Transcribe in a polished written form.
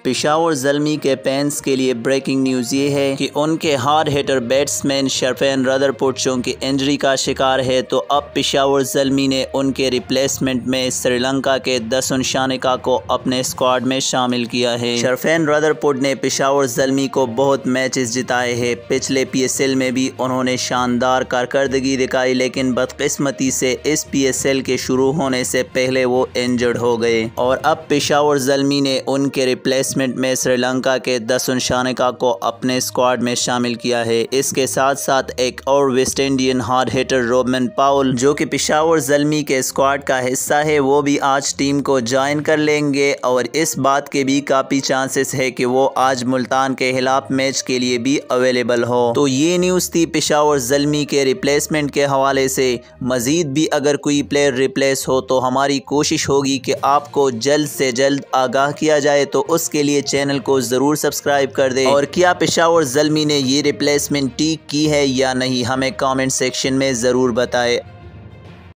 पेशावर ज़ल्मी के फैंस के लिए ब्रेकिंग न्यूज़ ये है कि उनके hard hitter batsman Sherfane Rutherford चूंकि इंजरी का शिकार है, तो अब पेशावर ज़ल्मी ने उनके रिप्लेसमेंट में श्रीलंका के दसन शानिका को अपने स्क्वाड में शामिल किया है। शरफैन रदरपुर ने पेशावर ज़ल्मी को बहुत मैचेस जिताए हैं। पिछले PSL में भी उन्होंने शानदार कारकर्दगी दिखाई, लेकिन बदकिस्मती से इस PSL के शुरू होने से पहले वो इंजर्ड हो गए और अब पेशावर ज़ल्मी ने उनके रिप्लेसमेंट में श्रीलंका के दसन शानिका को अपने स्क्वाड में शामिल किया है। इसके साथ साथ एक और West Indian hard hitter Rovman Powell, जो कि पेशावर ज़ल्मी के स्क्वाड का हिस्सा है, वो भी आज टीम को ज्वाइन कर लेंगे और इस बात के भी काफ़ी चांसेस है कि वो आज मुल्तान के खिलाफ मैच के लिए भी अवेलेबल हो। तो ये न्यूज़ थी पेशावर ज़ल्मी के रिप्लेसमेंट के हवाले से। मज़ीद भी अगर कोई प्लेयर रिप्लेस हो तो हमारी कोशिश होगी कि आपको जल्द से जल्द आगाह किया जाए, तो उसके लिए चैनल को ज़रूर सब्सक्राइब कर दें। और क्या पेशावर ज़ल्मी ने ये रिप्लेसमेंट ठीक की है या नहीं, हमें कमेंट सेक्शन में ज़रूर बताएं।